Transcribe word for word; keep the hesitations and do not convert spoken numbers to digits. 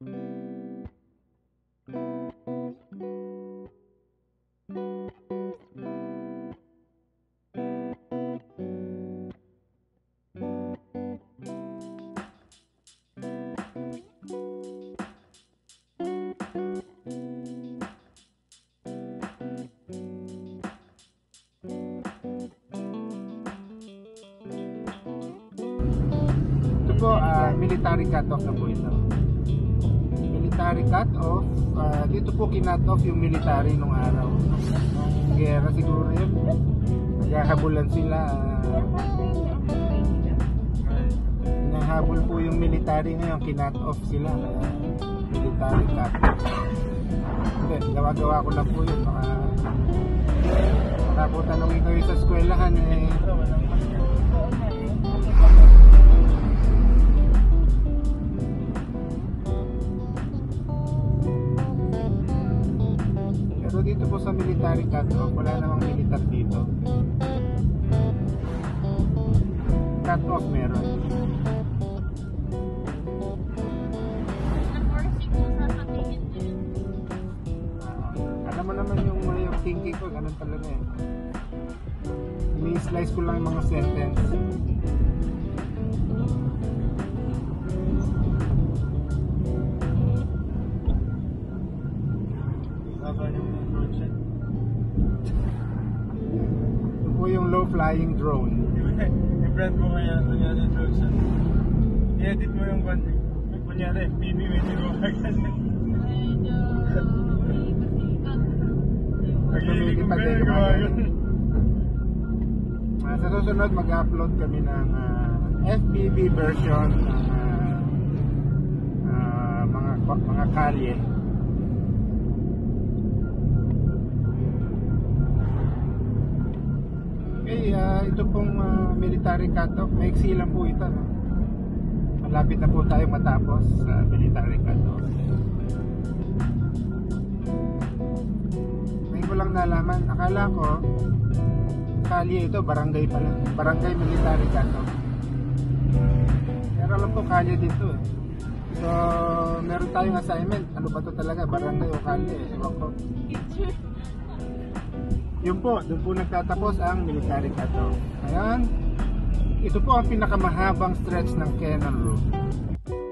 Po, uh, military cut-off na po ito. Military cut-off, uh, dito po kinat-off yung military nung araw. Nung gera siguro yun. Naghahabulan sila. Uh, Nahabol po yung military ngayon, kinat-off sila. Uh, military cut-off. Hindi, gawa-gawa ko lang po yun. Baka, baka po tanongin kayo sa eskwelahan eh. Dito po sa military cut-off, wala namang militar dito. Cut-off meron. Uh, alam mo naman yung, yung thinking ko, ganun talaga eh. Ini-slice ko lang yung mga sentence. Ito po yung low-flying drone. I-brand mo kaya ito yan yung drones. I-edit mo yung kunyari F P V may tinuwagan. Pag-ibig pa din yung uh, sa susunod mag-upload kami ng uh, F P V version ng uh, uh, mga, mga kalye. Okay, uh, ito pong uh, military cut-off, maiksi lang po ito, no? Malapit na po tayo matapos sa uh, military cut-off. Ngayon ko lang nalaman, akala ko kalye ito, barangay pala, barangay military cut-off. Pero alam ko kalye dito eh. So meron tayong assignment, ano ba ito talaga, barangay o kalye, ewan ko. Yun po, doon po nagtatapos ang military cut-off. Ayan, ito po ang pinakamahabang stretch ng Cannon Road.